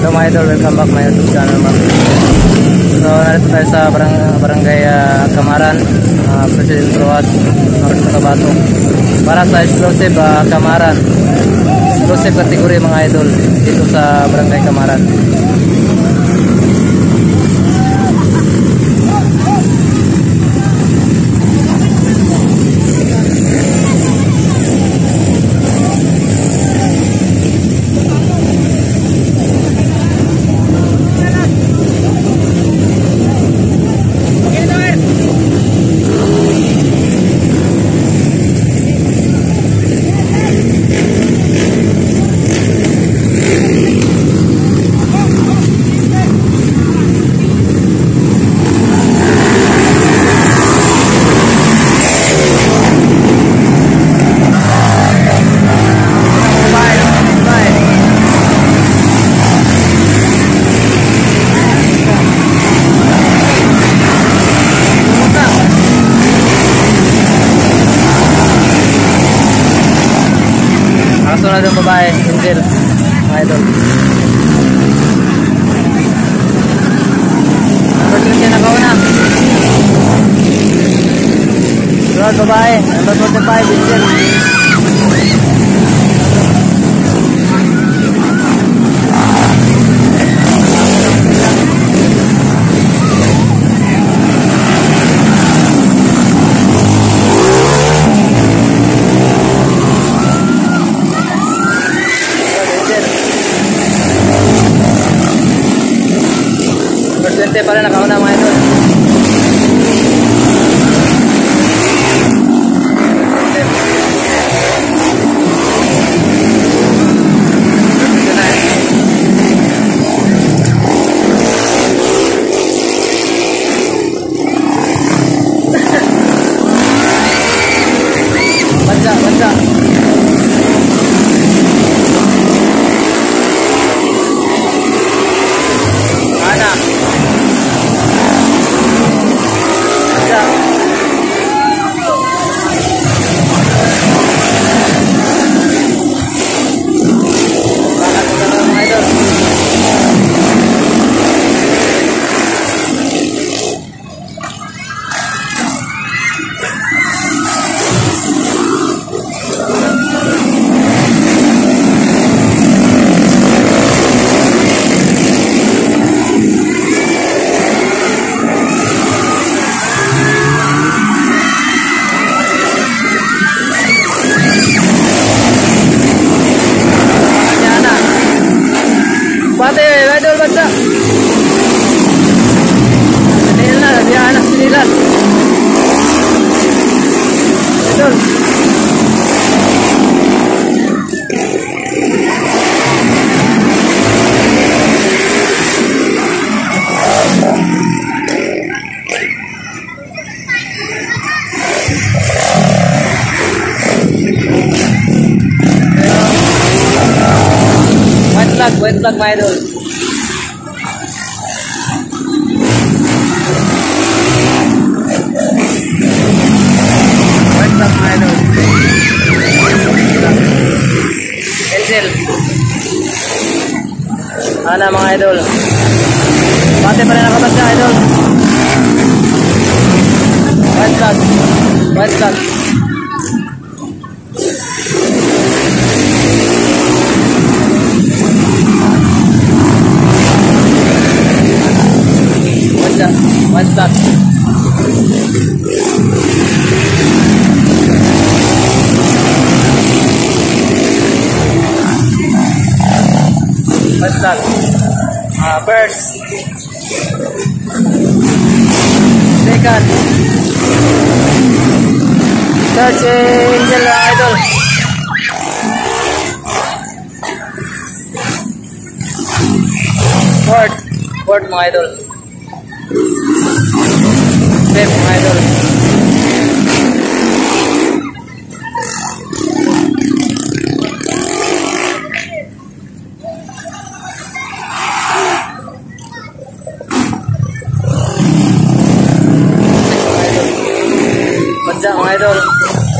Hello mga idol, welcome back my YouTube channel mga. So narito tayo sa barangay Kamaran, President Road, North Cotabato. Para sa exclusive Kamaran, exclusive kategory mga idol dito sa barangay Kamaran. Sunod ang babae, Angel, mga idol. Number 20 na kauna. Sunod babae, number 45, Angel. Number 20 pala nakauna mga idol. Baca. Ana. Pati, idol baca. Inilah dia anak sinilas. Idol. White flag my idol. White flag my idol. Angel. Ana mga idol. Pati pa rin nakabas na idol. White flag. White flag. What's that? What's that? First. Second. Third, Angel idol. Fourth mga idol. Fifth mga idol. Badya mga idol.